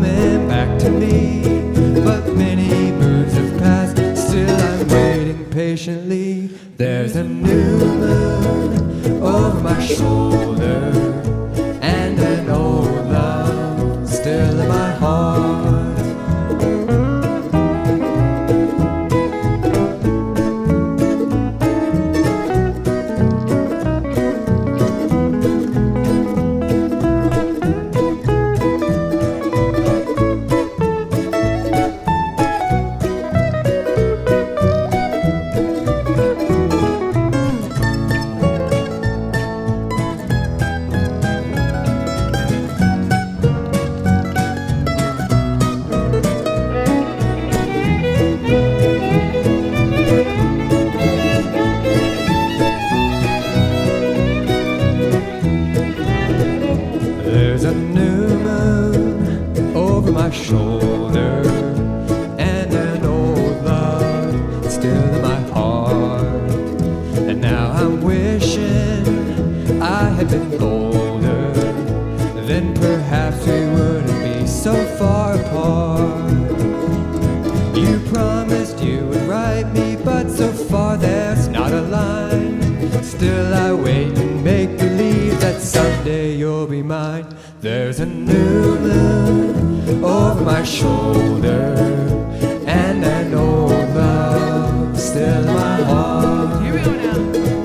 coming back to me. But many moons have passed, still I'm waiting patiently. There's a new moon over my shoulder, and an old love still in my heart. There's a new moon over my shoulder, and an old love still in my heart. And now I'm wishing I had been bolder, then perhaps we wouldn't be so far apart. You promised you would write me, but so far there's not a line. Still I wait and make believe that someday you'll be mine. There's a new moon over my shoulder, and an old love still in my heart. Here we go now.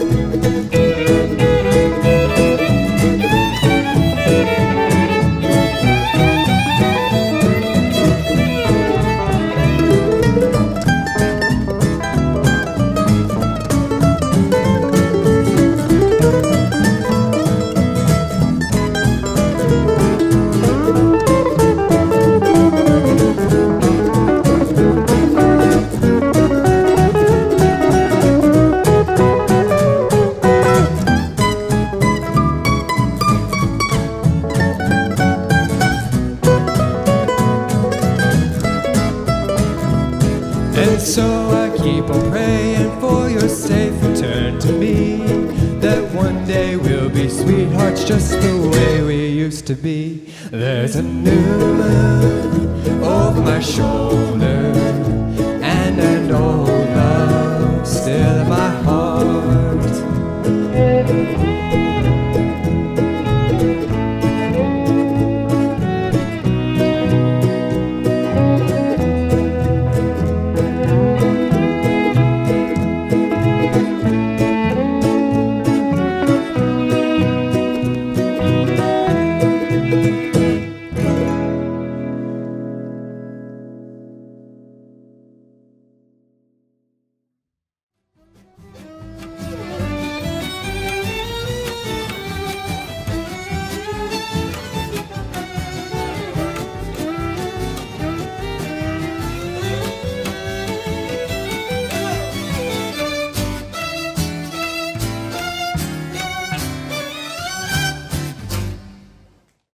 And so I keep on praying for your safe return to me, that one day we'll be sweethearts just the way we used to be. There's a new moon over my shoulder,